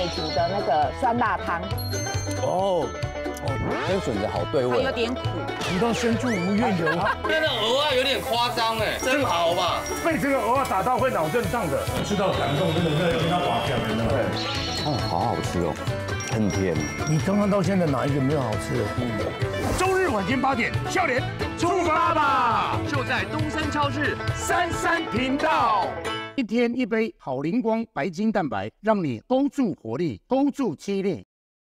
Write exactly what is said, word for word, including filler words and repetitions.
煮的那个酸辣汤。 哦，哦，跟笋子好对味， 还有点苦。 你到生猪无怨尤， 那个鹅啊有点夸张哎，真好吧？ 被这个鹅啊打到会脑震荡的，吃到感动，真的在跟他打架，真的。 哦，好好吃哦，很甜。 你刚刚到现在哪一个没有好吃的？周日晚间八点，笑脸出发吧！ 就在东山超市三三频道。一天一杯好灵光白金蛋白，让你 hold 住活力，hold 住肌力。